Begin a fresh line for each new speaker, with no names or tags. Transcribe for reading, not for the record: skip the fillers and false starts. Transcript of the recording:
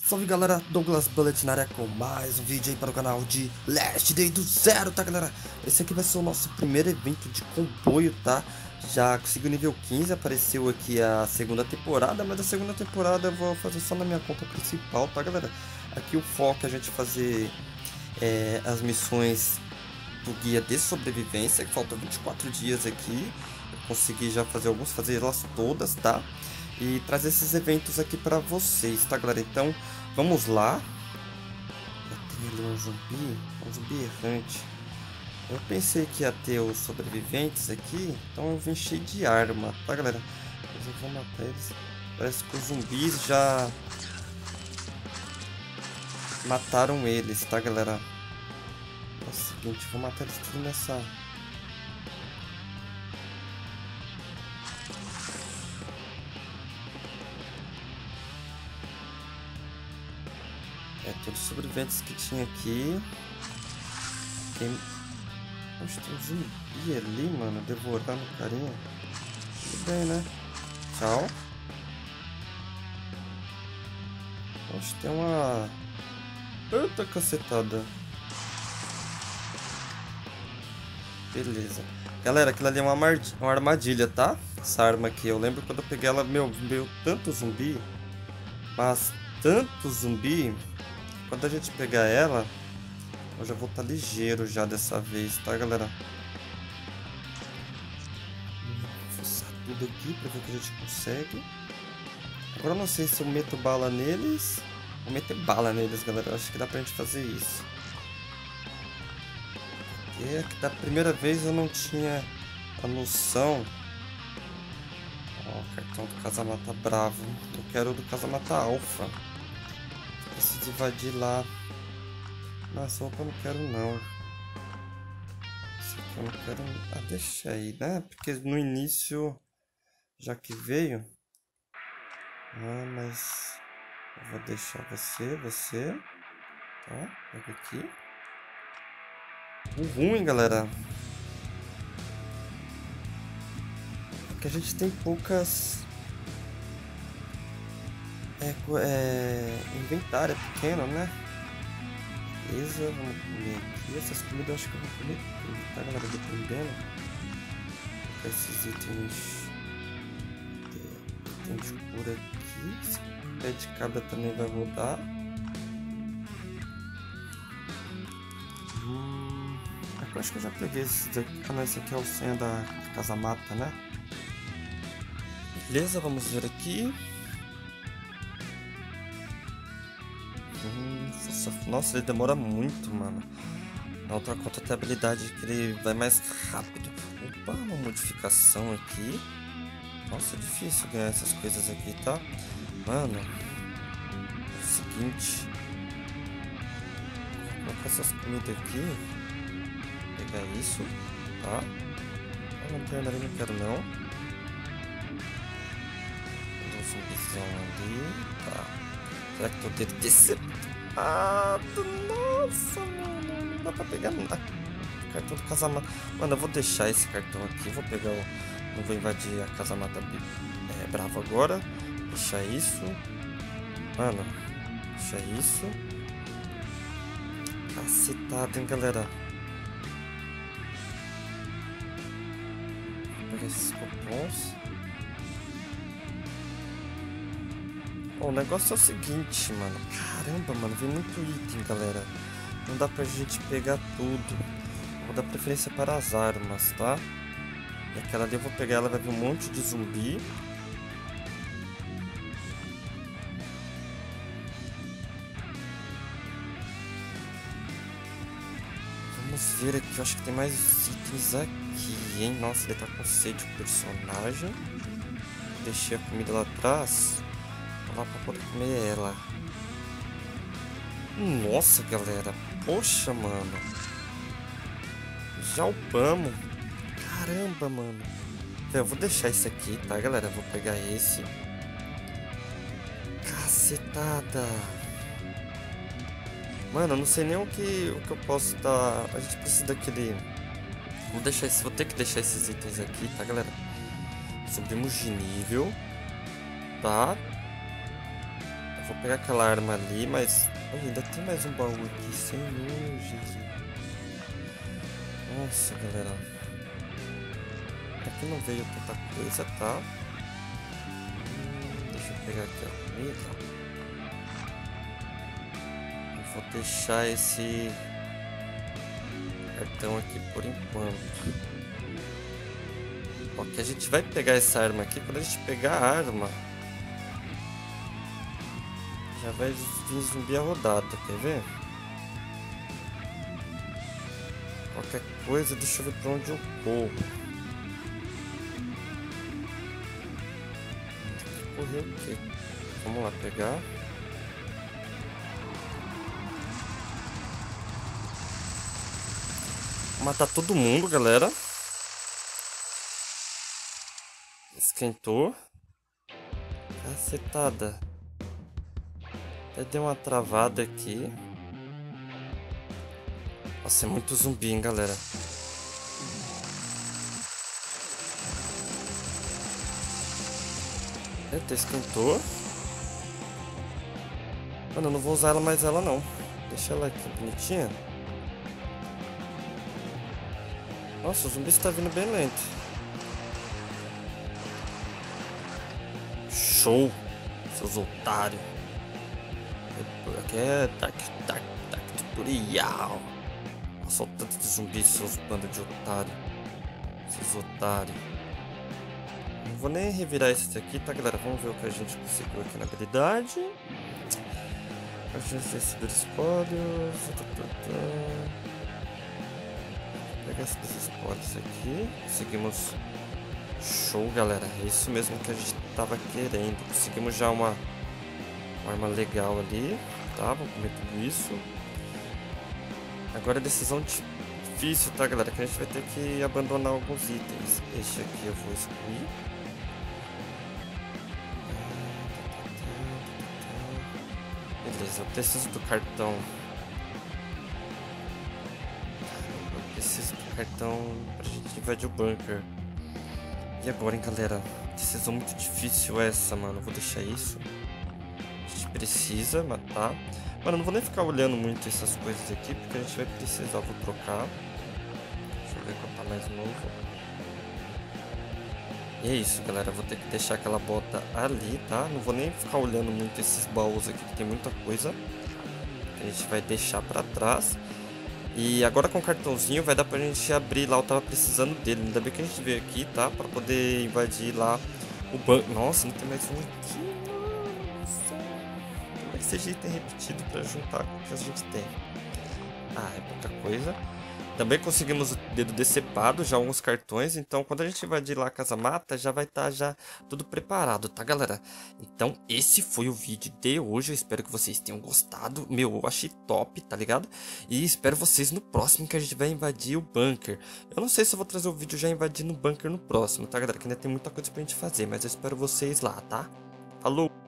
Salve galera, Douglas Bullet na área com mais um vídeo aí para o canal de Last Day do Zero, tá galera? Esse aqui vai ser o nosso primeiro evento de comboio, tá? Já consegui o nível 15, apareceu aqui a segunda temporada, mas a segunda temporada eu vou fazer só na minha conta principal, tá galera? Aqui o foco é a gente fazer as missões do guia de sobrevivência, que faltam 24 dias aqui. Eu consegui já fazer fazer elas todas, tá? E trazer esses eventos aqui pra vocês, tá galera? Então, vamos lá. Já tem ali um zumbi errante. Eu pensei que ia ter os sobreviventes aqui, então eu vim cheio de arma, tá galera? Mas eu vou matar eles. Parece que os zumbis já mataram eles, tá galera? É o seguinte, vou matar eles tudo nessa... todos os sobreviventes que tinha aqui. Poxa, tem um zumbi ali, mano, devorando o carinha. Tudo bem, né? Tchau. Poxa, tem uma... Eita cacetada. Beleza. Galera, aquilo ali é uma armadilha, tá? Essa arma aqui, eu lembro quando eu peguei ela, meu tanto zumbi. Mas tanto zumbi. Quando a gente pegar ela, eu já vou estar ligeiro já dessa vez, tá galera? Vou forçar tudo aqui pra ver o que a gente consegue. Agora eu não sei se eu meto bala neles. Vou meter bala neles, galera. Eu acho que dá pra gente fazer isso. É que da primeira vez eu não tinha a noção. Ó, o cartão do Casamata Bravo. Eu quero o do Casamata Alpha. Preciso invadir lá. Nossa, roupa eu não quero não. Esse aqui eu não quero... Ah, deixa aí, né? Porque no início, já que veio... Ah, mas... Eu vou deixar você... Tá, pega aqui. O ruim, galera... É que a gente tem poucas... inventário é pequeno, né? Beleza, vamos comer aqui. Essas comidas eu acho que eu vou comer tudo, tá galera? Dependendo. Vou colocar esses itens de cura aqui. Esse pé de cabra também vai rodar. Eu acho que eu já peguei esse daqui. Ah, não, esse aqui é o senha da Casamata, né? Beleza, vamos ver aqui. Nossa, ele demora muito, mano. Na outra conta tem a habilidade que ele vai mais rápido. Opa, uma modificação aqui. Nossa, é difícil ganhar essas coisas aqui, tá? Mano, é o seguinte. Vou colocar essas comidas aqui. Pegar isso, tá? A lanterna ali não quero não. Tem um zumbizão ali, tá? Será que tô decepcionado? Nossa, mano, não dá pra pegar nada. Cartão do Casamata. Mano, eu vou deixar esse cartão aqui. Vou pegar o... Não vou invadir a Casamata Bravo agora. Deixar isso. Mano, deixar isso. Cacetado, hein, galera. Vou pegar esses cupons. Bom, o negócio é o seguinte, mano. Caramba, mano, vem muito item, galera. Não dá pra gente pegar tudo. Vou dar preferência para as armas, tá? E aquela ali eu vou pegar, ela vai vir um monte de zumbi. Vamos ver aqui, eu acho que tem mais itens aqui, hein? Nossa, ele tá com sede o personagem. Deixei a comida lá atrás. Lá pra poder comer ela. Nossa, galera. Poxa, mano. Já upamos. Caramba, mano. Eu vou deixar esse aqui, tá, galera? Eu vou pegar esse. Cacetada. Mano, eu não sei nem o que eu posso dar. A gente precisa daquele... Vou ter que deixar esses itens aqui, tá, galera? Subimos de nível. Tá? Vou pegar aquela arma ali, mas... Olha, ainda tem mais um baú aqui, Senhor Jesus. Nossa, galera. Aqui não veio tanta coisa, tá? Deixa eu pegar aqui a comida. Eu vou deixar esse cartão aqui por enquanto. Ok, a gente vai pegar essa arma aqui. Quando a gente pegar a arma, já vai vir zumbi a rodada, quer ver? Qualquer coisa, deixa eu ver pra onde eu corro. Correr o quê? Vamos lá pegar. Vou matar todo mundo, galera. Esquentou. Cacetada. Até deu uma travada aqui. Nossa, é muito zumbi, hein, galera. Eita, esquentou. Mano, eu não vou usar ela mais ela não. Deixa ela aqui bonitinha. Nossa, o zumbi está vindo bem lento. Show, seus otários. Aqui é tutorial. Nossa, o tanto de zumbis, seus bandos de otário. Seus otários. Não vou nem revirar esse aqui, tá, galera? Vamos ver o que a gente conseguiu aqui na habilidade. A gente receber espólios. Pegar esses espólios aqui. Conseguimos. Show, galera. É isso mesmo que a gente tava querendo. Conseguimos já uma arma legal ali. Tá, vamos comer tudo isso. Agora é decisão difícil, tá, galera? Que a gente vai ter que abandonar alguns itens. Este aqui eu vou excluir. Beleza, eu preciso do cartão. Eu preciso do cartão pra gente invadir o bunker. E agora, hein, galera? Decisão muito difícil essa, mano. Vou deixar isso. A gente precisa matar. Mano, eu não vou nem ficar olhando muito essas coisas aqui, porque a gente vai precisar. Vou trocar. Deixa eu ver qual tá mais novo. E é isso, galera. Vou ter que deixar aquela bota ali, tá? Não vou nem ficar olhando muito esses baús aqui, que tem muita coisa. A gente vai deixar pra trás. E agora com o cartãozinho vai dar pra gente abrir lá. Eu tava precisando dele. Ainda bem que a gente veio aqui, tá? Pra poder invadir lá o banco. Nossa, não tem mais um aqui. Nossa. Como é que esse jeito é repetido pra juntar com o que a gente tem? Ah, é pouca coisa. Também conseguimos o dedo decepado, já alguns cartões. Então quando a gente invadir lá a casa mata, já vai estar já tudo preparado, tá, galera? Então esse foi o vídeo de hoje. Eu espero que vocês tenham gostado. Meu, eu achei top, tá ligado? E espero vocês no próximo, que a gente vai invadir o bunker. Eu não sei se eu vou trazer o vídeo já invadindo o bunker no próximo, tá, galera? Que ainda tem muita coisa pra gente fazer. Mas eu espero vocês lá, tá? Falou!